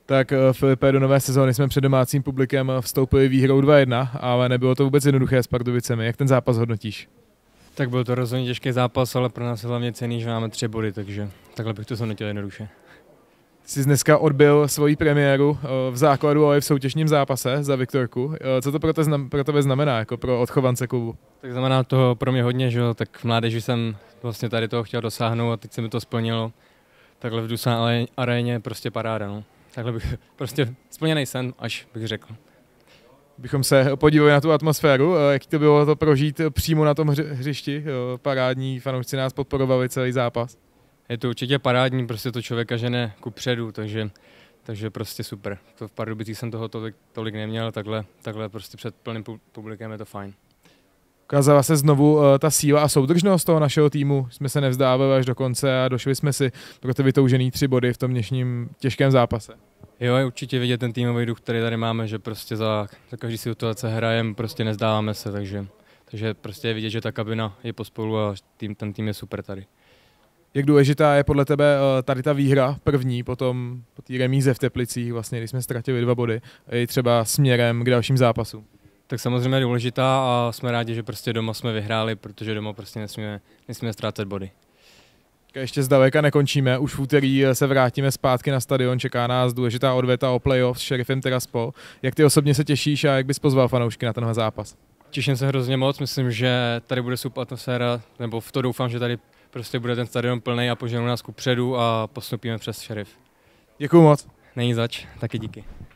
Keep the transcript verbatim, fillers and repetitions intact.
Tak Filipe, do nové sezóny jsme před domácím publikem vstoupili výhrou dva jedna, ale nebylo to vůbec jednoduché s Pardubicemi. Jak ten zápas hodnotíš? Tak byl to rozhodně těžký zápas, ale pro nás je hlavně cenný, že máme tři body, takže takhle bych to zhodnotil jednoduše. Jsi dneska odbil svoji premiéru v základu, ale i v soutěžním zápase za Viktorku. Co to pro, te znam, pro tebe znamená, jako pro odchovance klubu? Tak znamená to pro mě hodně, že jo, tak v mládeži jsem vlastně tady toho chtěl dosáhnout a teď se mi to splnilo. Takhle v Dusán aréně prostě paráda, no. Takhle bych prostě splněný sen, až bych řekl. Bychom se podívali na tu atmosféru, jak to bylo to prožít přímo na tom hřišti. Parádní fanoušci nás podporovali celý zápas. Je to určitě parádní, prostě to člověka žene kupředu, takže, takže prostě super. To v Pardubicích jsem toho tolik, tolik neměl, takhle, takhle prostě před plným publikem je to fajn. Ukázala se znovu uh, ta síla a soudržnost toho našeho týmu. Jsme se nevzdávali až do konce a došli jsme si pro ty vytoužený tři body v tom dnešním těžkém zápase. Jo, je určitě vidět ten týmový duch, který tady máme, že prostě za, za každý situace hrajeme, prostě nezdáváme se, takže, takže prostě je vidět, že ta kabina je pospolu a tým, ten tým je super tady. Jak důležitá je podle tebe tady ta výhra první, potom po té remíze v Teplicích, vlastně, když jsme ztratili dva body, i třeba směrem k dalším zápasům? Tak samozřejmě je důležitá a jsme rádi, že prostě doma jsme vyhráli, protože doma prostě nesmíme, nesmíme ztrácet body. Ještě zdaleka nekončíme, už v úterý se vrátíme zpátky na stadion, čeká nás důležitá odveta o playoff s Sheriffem Tiraspol. Jak ty osobně se těšíš a jak bys pozval fanoušky na tenhle zápas? Těším se hrozně moc, myslím, že tady bude super atmosféra, nebo v to doufám, že tady prostě bude ten stadion plný a poženou nás kupředu a postupíme přes Sheriff. Děkuju moc. Není zač, taky díky.